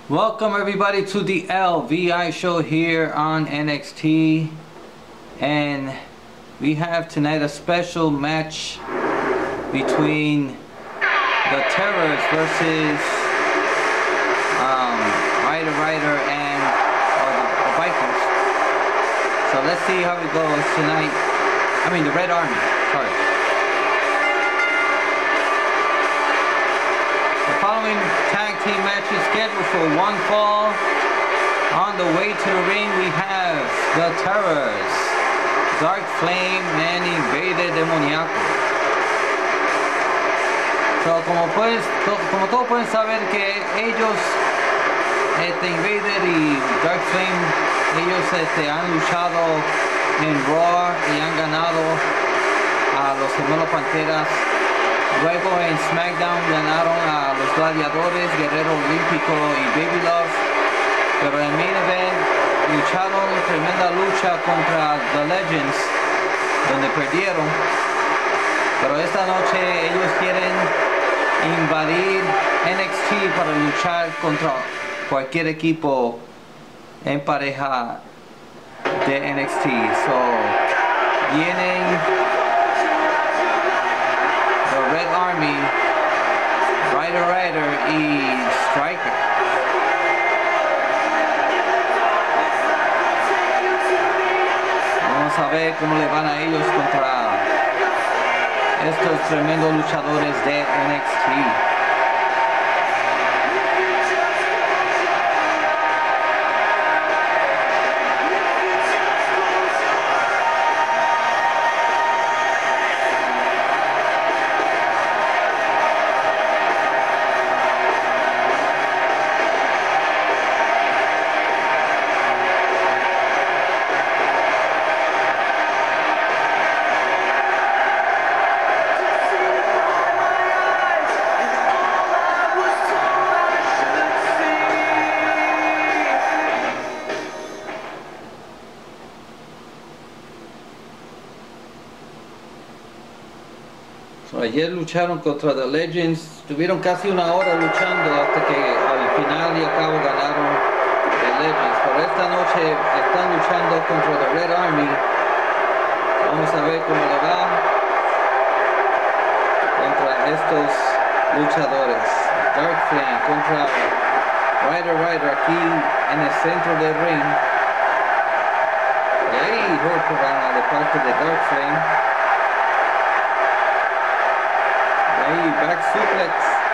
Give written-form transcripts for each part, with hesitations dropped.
Welcome everybody to the LVI show here on NXT, and we have tonight a special match between the Terrors versus Ryder and the Vikings. So let's see how it goes tonight. I mean the Red Army, sorry. The following tag team match is scheduled for one fall. On the way to the ring we have the Terrors, Dark Flame and Invader Demoniaco. So, como todos pueden saber que ellos, Invader y Dark Flame, ellos han luchado en Raw y han ganado a los Gemelos Panteras. Luego en SmackDown ganaron a los Gladiadores, Guerrero Olímpico y Baby Love. Pero en Main Event lucharon tremenda lucha contra The Legends, donde perdieron. Pero esta noche ellos quieren invadir NXT para luchar contra cualquier equipo en pareja de NXT. So, vienen Red Army, Ryder y Striker. Vamos a ver cómo le van a ellos contra estos tremendos luchadores de NXT. Ayer lucharon contra The Legends, tuvieron casi una hora luchando hasta que al final y al cabo ganaron The Legends. Pero esta noche están luchando contra The Red Army. Vamos a ver cómo le va contra estos luchadores. Dark Flame contra Ryder aquí en el centro del ring. Y ahí Hurricane de parte de Dark Flame. Ahí, back suplex.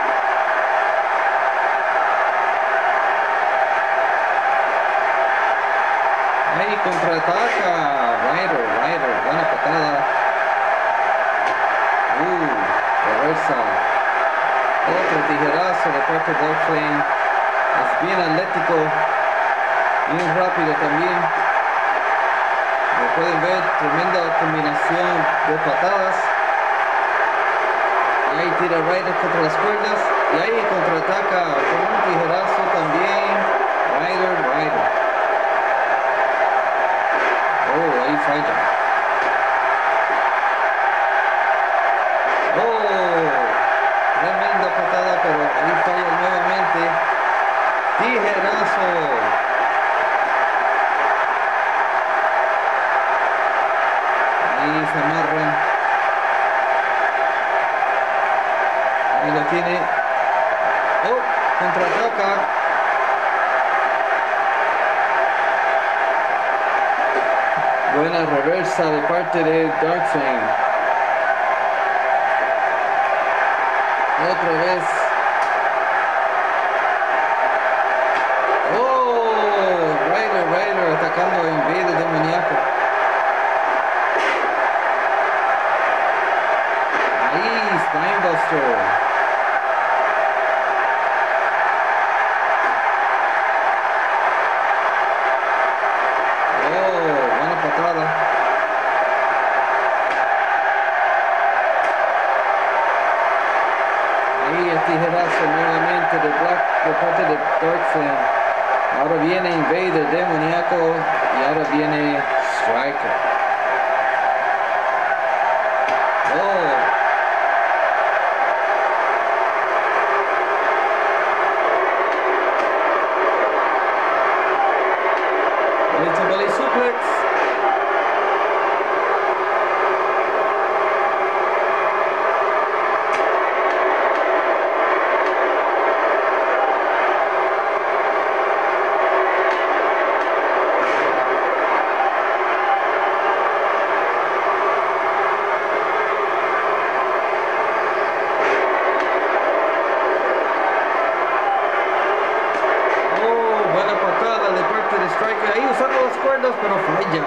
Ahí contraataca Ryder, buena patada. Reversa. Otro tijerazo de parte de Dark Flame. Es bien atlético, bien rápido también. Como pueden ver, tremenda combinación de patadas. Ahí tira Ryder contra las cuerdas y ahí contraataca con un tijerazo también Ryder. Oh, ahí falla. Oh, tremenda patada, pero ahí falla nuevamente. Tijerazo. Ahí se amarran. Ahí lo tiene. Oh, contraataca. Buena reversa de parte de Dark Flame. Otra vez. Oh, Ryder atacando a Invader Demoniaco. Ahí, Spinebuster. Ahí el tijerazo nuevamente de parte de Dark Flame. Ahora viene Invader Demoniaco y ahora viene Striker. Oh. cuerdas, pero falla.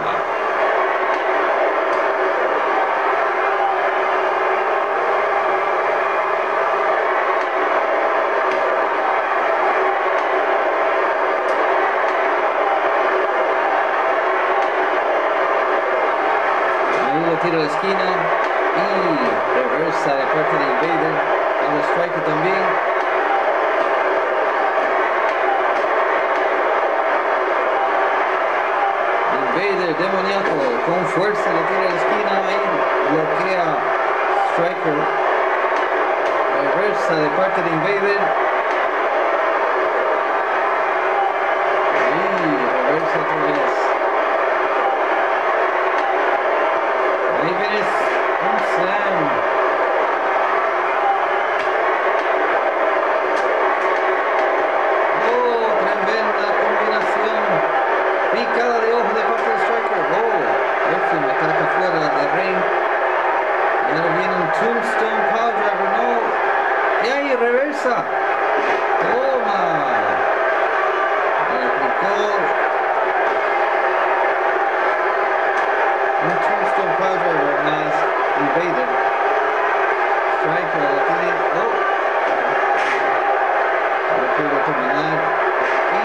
Tira a la esquina y reversa de parte de Invader a los Striker también. Invader demoníaco con fuerza le tira a la esquina y bloquea Striker. Reversa de parte de Invader y reversa otra vez. Ahí viene un slam. Oh, tremenda combinación. Picada de ojo de parte del Striker. Oh, este me ataca fuera del ring. Y ahora viene un Tombstone Powerbomb. No. Y ahí reversa. Toma. Le aplicó un Tombstone Powerbomb más Invader. Striker lo tiene. Oh. Lo quiero terminar. Y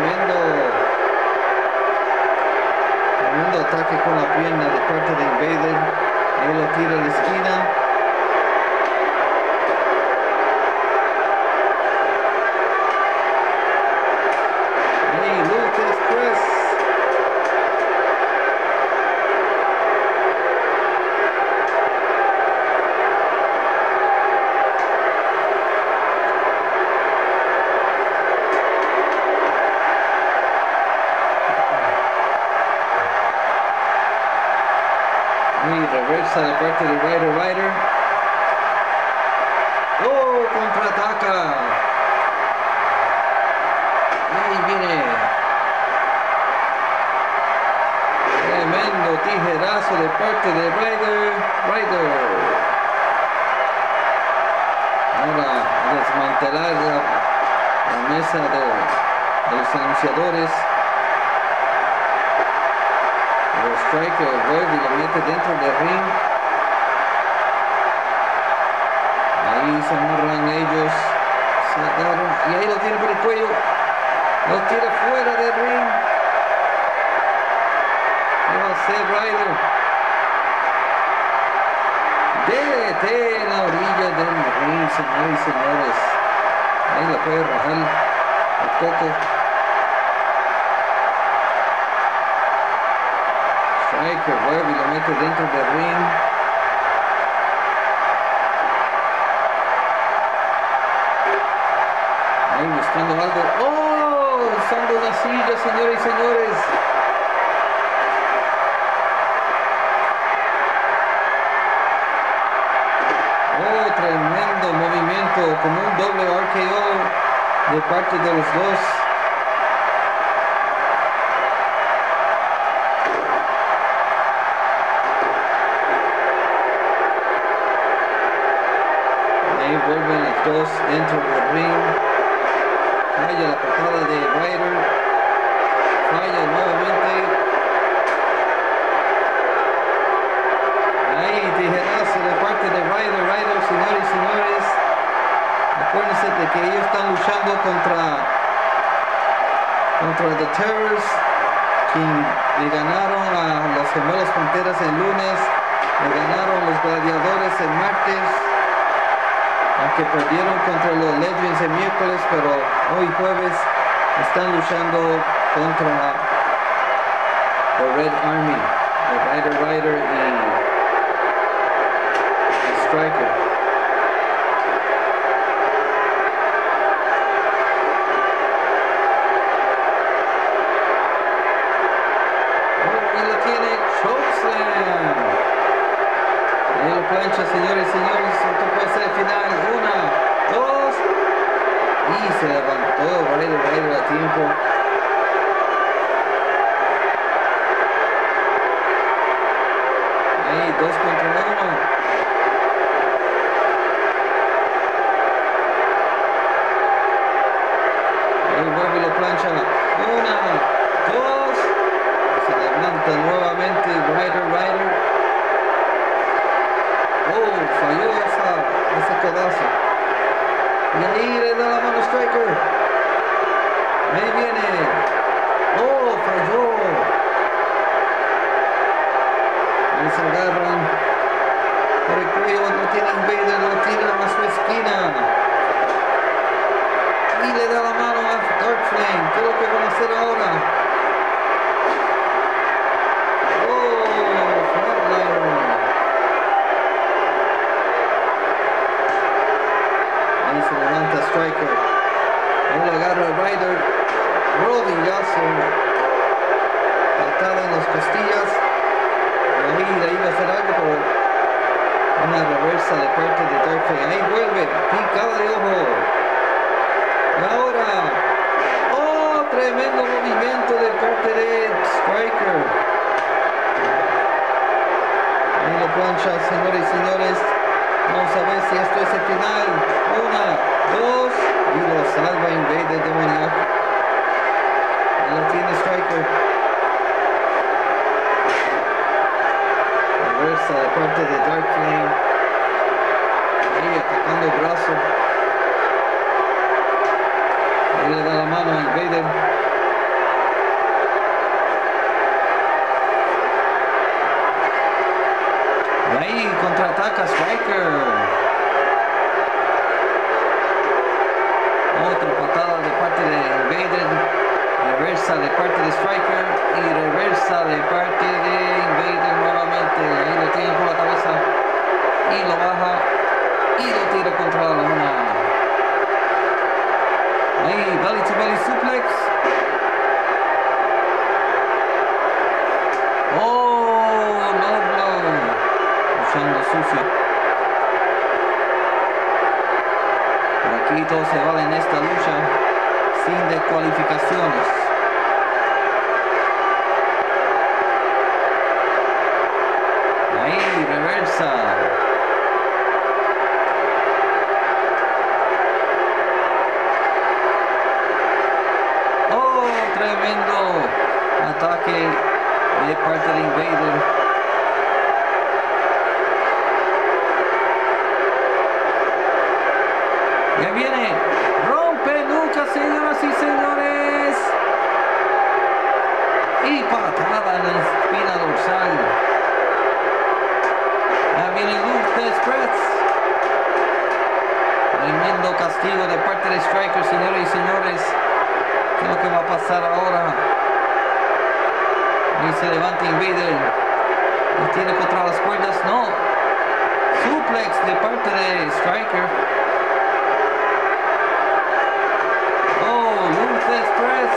tremendo ataque con la pierna de parte de Invader. Él lo tira a la esquina. Y Lucha Express. Reversa de parte de Ryder. Oh, contraataca. Ahí viene. Tremendo tijerazo de parte de Ryder. Ahora a desmantelar la mesa de los anunciadores. El Striker vuelve y lo mete dentro del ring. Ahí se amarran ellos. Se agarran. Y ahí lo tiene por el cuello. Lo tira fuera del ring. ¿Qué va a hacer Ryder? DDT en la orilla del ring, señores y señores. Ahí lo puede rajar el coco. Striker vuelve y lo mete dentro del ring. Ahí buscando algo. ¡Oh! Usando una silla, señores y señores. Oh, tremendo movimiento, como un doble RKO de parte de los dos. Vuelven los dos dentro del ring. Falla la patada de Ryder. Falla nuevamente. Ahí tijerazo de parte de Ryder, señores y señores. Acuérdense de que ellos están luchando contra The Terrors, quien le ganaron a los Gemelos Panteras el lunes, le ganaron los Gladiadores el martes. Aunque perdieron contra los Legends el miércoles, pero hoy jueves están luchando contra The Red Army, de Ryder y Striker. Oh, y lo tiene Chokeslam. Ahí lo plancha, señores y señores. Esto puede ser el final. 1, 2. Y se levantó Ryder a tiempo. Ahí 2 contra 1. Ahí vuelve y lo plancha. 1, 2. Striker. Ahí viene. Oh, falló. Ahí se agarran por el cuello. No tiene Invader, lo tira a su esquina. Y le da la mano a Dark Flame. ¿Qué es lo que van a hacer ahora? Oh, Flatliner. Ahí se levanta Striker. Ahí lo agarra Ryder. Rodillazo. Patada en las costillas. Ahí le iba a hacer algo, pero una reversa de parte de Dark Flame. Ahí vuelve. Picada de ojo. Y ahora. Oh, tremendo movimiento de parte de Striker. Ahí lo plancha, señores y señores. Vamos a ver si esto es el final. 1, 2. Y lo salva Invader demoníaco. Ahí lo tiene Striker. Reversa de parte de Dark Flame. Ahí atacando el brazo. Ahí le da la mano a Invader. Y ahí contraataca Striker. Otra patada de parte de Invader. Reversa de parte de Striker. Y reversa de parte de Invader nuevamente. Ahí lo tiene por la cabeza. Y lo baja. Y lo tira contra la lona. Ahí, belly to belly suplex. Oh, no blow. Luchando sucio. Por aquí todo se vale en esta lucha. Sin descualificaciones. Ahí, reversa. Tremendo ataque de parte de Invader. Ya viene, rompe nuca, señoras y señores. Y patada en la espina dorsal. Ya viene Luke Express. Tremendo castigo de parte de Striker, señoras y señores. ¿Qué es lo que va a pasar ahora? Ahí se levanta Invader. Lo tiene contra las cuerdas. No. Suplex de parte de Striker. Oh, Lucha Express.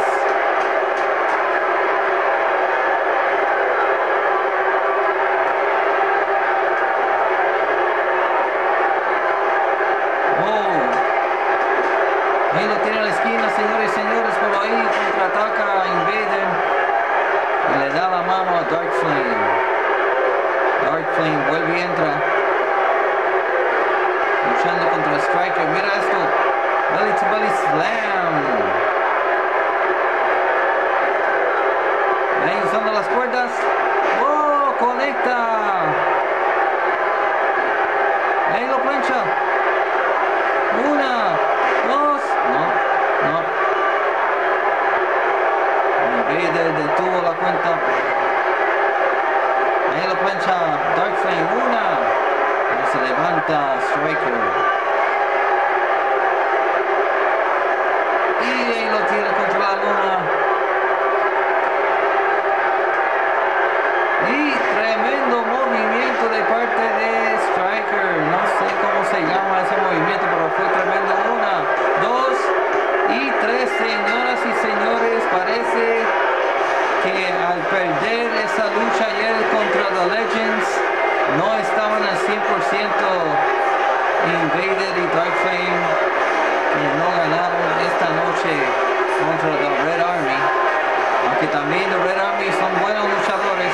Ahí lo tiene a la esquina, señores y señores, pero ahí contraataca a Invader y le da la mano a Dark Flame. Dark Flame vuelve y entra, luchando contra Striker. Mira esto, belly to belly slam. Ahí usando las cuerdas. ¡Oh! Conecta. Ahí lo plancha. 1, 2. No. Invader detuvo la cuenta. Ahí lo plancha Dark Flame. 1. Ahí se levanta Striker. Y ahí lo tira contra la luna. Y tremendo movimiento de parte de Striker. No sé cómo se llama ese movimiento, pero fue tremendo. 1, 2 y 3, señoras y señores. Parece que al perder esa lucha ayer contra The Legends, no estaban al 100% Invader y Dark Flame, que no ganaron esta noche contra The Red Army. Aunque también The Red Army son buenos luchadores.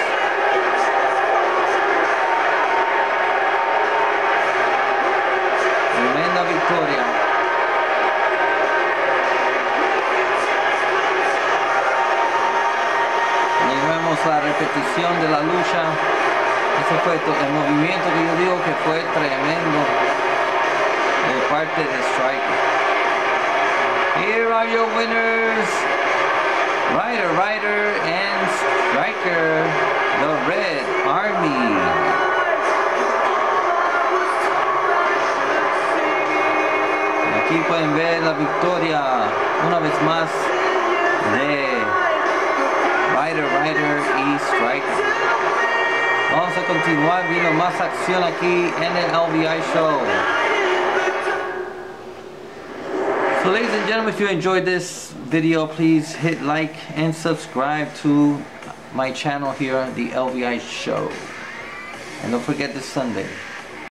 Tremenda victoria. Y vemos la repetición de la lucha. Ese fue el movimiento que yo digo que fue tremendo de parte de Striker. Here are your winners, Ryder and Striker, the Red Army. Aquí pueden ver la victoria una vez más de Ryder y Striker. Vamos a continuar viendo más acción aquí en el LVI show. So ladies and gentlemen, if you enjoyed this video, please hit like and subscribe to my channel here, the LVI show. And don't forget this Sunday.